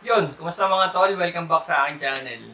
Yun, kumusta mga tol? Welcome back sa aking channel.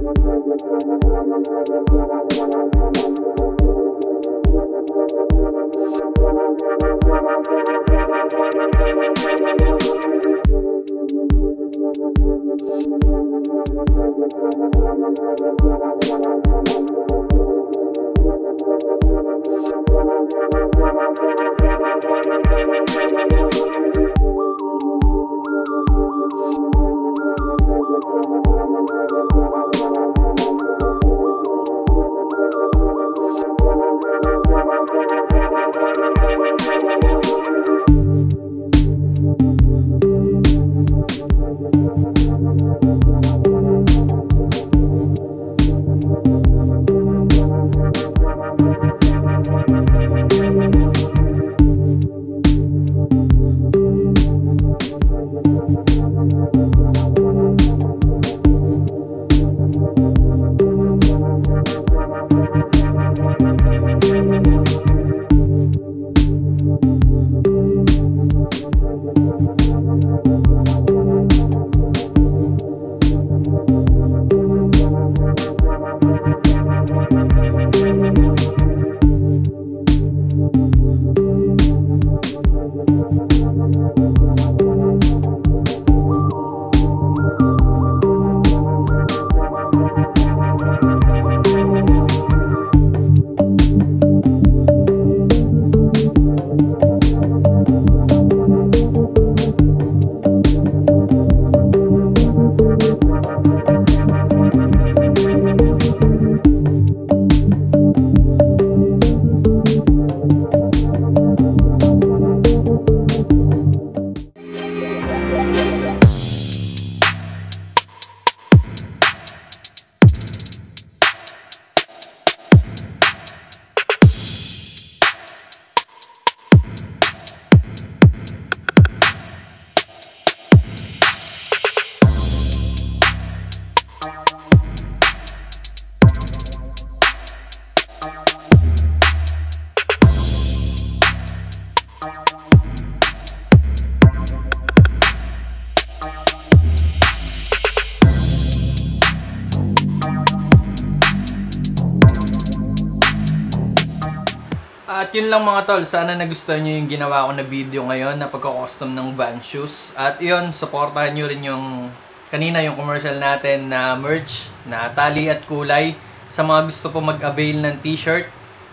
At yun lang mga tol, sana nagustuhan nyo yung ginawa ko na video ngayon na pagkakostom ng Van shoes. At yun, supportahan nyo rin yung kanina yung commercial natin na merch na tali at kulay. Sa mga gusto po mag-avail ng t-shirt,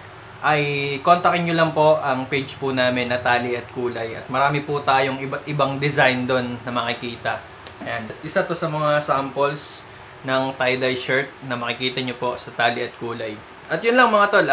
ay kontakin nyo lang po ang page po namin na tali at kulay. At marami po tayong iba't ibang design doon na makikita. Ayan. Isa to sa mga samples ng tie-dye shirt na makikita nyo po sa tali at kulay. At yun lang mga tol,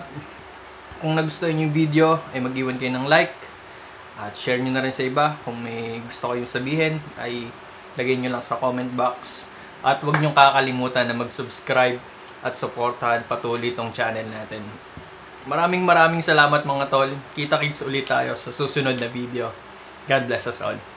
kung nagustuhan nyo yung video, ay mag-iwan kayo ng like at share nyo na rin sa iba. Kung may gusto kayong sabihin, ay lagay nyo lang sa comment box. At huwag nyo kakalimutan na mag-subscribe at supportahan patuloy itong channel natin. Maraming salamat mga tol. Kita-kits ulit tayo sa susunod na video. God bless us all.